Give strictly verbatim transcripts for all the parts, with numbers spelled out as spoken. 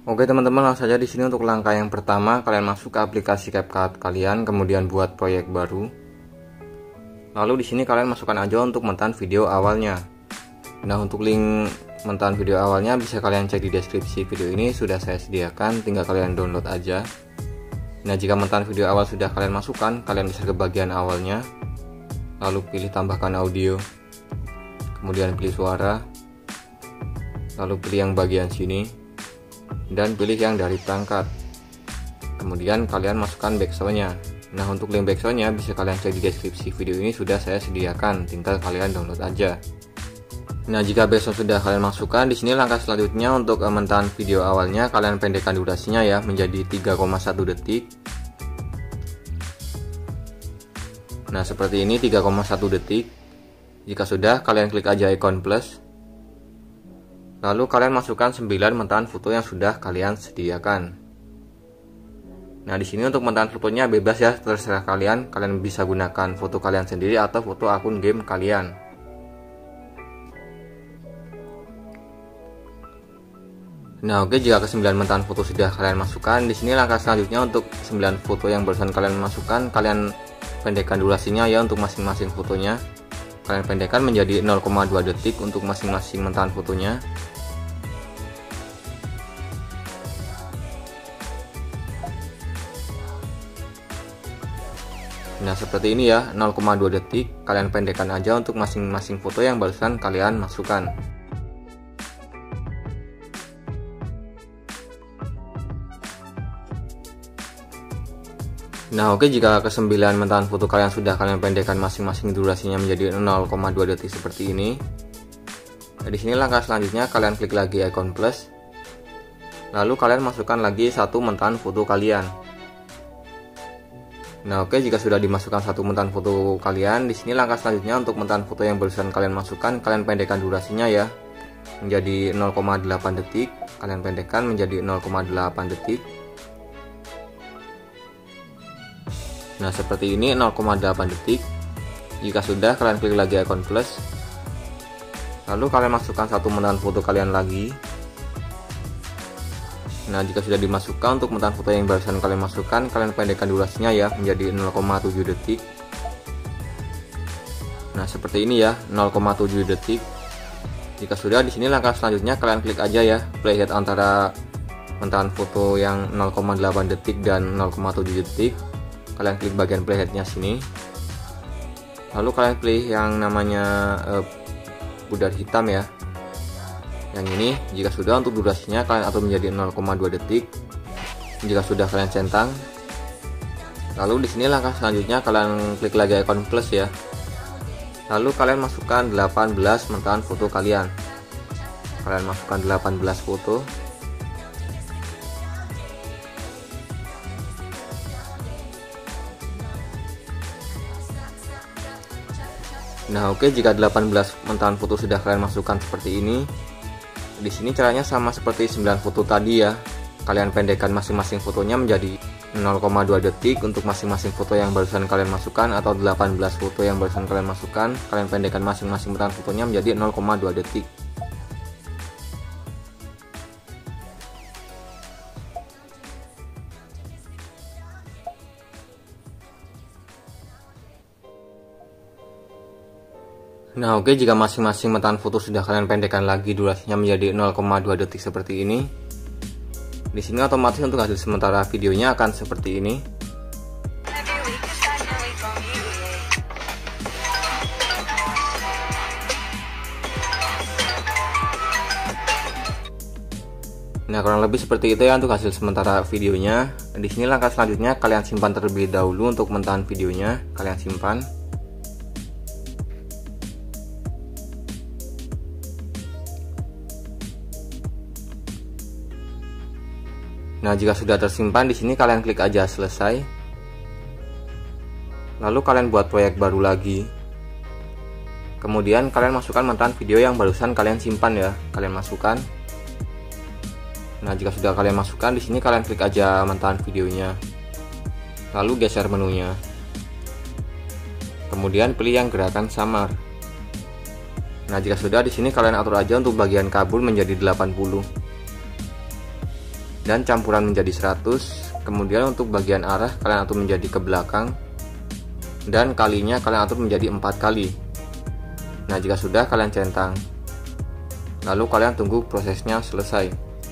Oke teman-teman, langsung saja di sini untuk langkah yang pertama, kalian masuk ke aplikasi CapCut kalian, kemudian buat proyek baru. Lalu di sini kalian masukkan aja untuk mentahan video awalnya. Nah, untuk link mentahan video awalnya bisa kalian cek di deskripsi video ini, sudah saya sediakan, tinggal kalian download aja. Nah, jika mentahan video awal sudah kalian masukkan, kalian bisa ke bagian awalnya, lalu pilih tambahkan audio, kemudian pilih suara, lalu pilih yang bagian sini, dan pilih yang dari perangkat. Kemudian kalian masukkan backsoundnya. Nah, untuk link backsoundnya bisa kalian cek di deskripsi video ini, sudah saya sediakan, tinggal kalian download aja. Nah, jika backsound sudah kalian masukkan, di sini langkah selanjutnya untuk mentahan video awalnya kalian pendekkan durasinya ya menjadi tiga koma satu detik. Nah, seperti ini tiga koma satu detik. Jika sudah, kalian klik aja ikon plus. Lalu kalian masukkan sembilan mentahan foto yang sudah kalian sediakan. Nah, di sini untuk mentahan fotonya bebas ya, terserah kalian. Kalian bisa gunakan foto kalian sendiri atau foto akun game kalian. Nah, oke, jika ke sembilan mentahan foto sudah kalian masukkan, di sini langkah selanjutnya untuk sembilan foto yang barusan kalian masukkan, kalian pendekkan durasinya ya untuk masing-masing fotonya. Kalian pendekkan menjadi nol koma dua detik untuk masing-masing mentahan fotonya. Nah, seperti ini ya, nol koma dua detik. Kalian pendekkan aja untuk masing-masing foto yang barusan kalian masukkan. Nah, oke, jika ke sembilan mentahan foto kalian sudah kalian pendekkan masing-masing durasinya menjadi nol koma dua detik seperti ini. Nah, di sini langkah selanjutnya kalian klik lagi ikon plus. Lalu kalian masukkan lagi satu mentahan foto kalian. Nah, oke, jika sudah dimasukkan satu mentahan foto kalian, di sini langkah selanjutnya untuk mentahan foto yang barusan kalian masukkan, kalian pendekkan durasinya ya menjadi nol koma delapan detik. Kalian pendekkan menjadi nol koma delapan detik. Nah, seperti ini nol koma delapan detik. Jika sudah, kalian klik lagi ikon plus. Lalu kalian masukkan satu mentahan foto kalian lagi. Nah, jika sudah dimasukkan untuk mentahan foto yang barusan kalian masukkan, kalian pendekkan durasinya ya menjadi nol koma tujuh detik. Nah, seperti ini ya, nol koma tujuh detik. Jika sudah, di sini langkah selanjutnya kalian klik aja ya playhead antara mentahan foto yang nol koma delapan detik dan nol koma tujuh detik. Kalian klik bagian playheadnya sini. Lalu kalian pilih yang namanya uh, pudar hitam ya. Yang ini, jika sudah, untuk durasinya kalian atur menjadi nol koma dua detik. Jika sudah, kalian centang. Lalu di sini langkah selanjutnya kalian klik lagi ikon plus ya. Lalu kalian masukkan delapan belas mentahan foto kalian. Kalian masukkan delapan belas foto. Nah, oke, jika delapan belas mentahan foto sudah kalian masukkan seperti ini. Di sini caranya sama seperti sembilan foto tadi ya. Kalian pendekkan masing-masing fotonya menjadi nol koma dua detik untuk masing-masing foto yang barusan kalian masukkan, atau delapan belas foto yang barusan kalian masukkan, kalian pendekkan masing-masing mentahan fotonya menjadi nol koma dua detik. Nah, oke, jika masing-masing mentahan foto sudah kalian pendekkan lagi durasinya menjadi nol koma dua detik seperti ini. Di sini otomatis untuk hasil sementara videonya akan seperti ini. Nah, kurang lebih seperti itu ya untuk hasil sementara videonya. Di sini langkah selanjutnya kalian simpan terlebih dahulu untuk mentahan videonya, kalian simpan. Nah, jika sudah tersimpan, di sini kalian klik aja selesai. Lalu kalian buat proyek baru lagi. Kemudian kalian masukkan mentahan video yang barusan kalian simpan ya. Kalian masukkan. Nah, jika sudah kalian masukkan, di sini kalian klik aja mentahan videonya. Lalu geser menunya. Kemudian pilih yang gerakan samar. Nah, jika sudah, di sini kalian atur aja untuk bagian kabul menjadi delapan puluh. dan campuran menjadi seratus. Kemudian untuk bagian arah kalian atur menjadi ke belakang, dan kalinya kalian atur menjadi empat kali. Nah, jika sudah kalian centang, lalu kalian tunggu prosesnya selesai.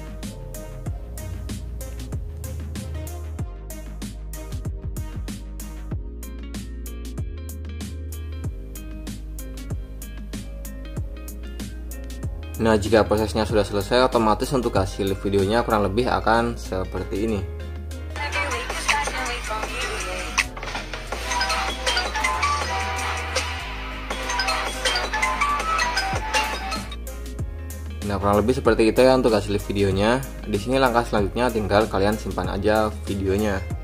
Nah, jika prosesnya sudah selesai, otomatis untuk hasil videonya kurang lebih akan seperti ini. Nah, kurang lebih seperti itu ya untuk hasil videonya. Di sini langkah selanjutnya tinggal kalian simpan aja videonya.